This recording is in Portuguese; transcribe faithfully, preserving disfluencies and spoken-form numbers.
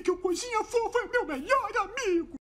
que o Coisinha Fofo é meu melhor amigo.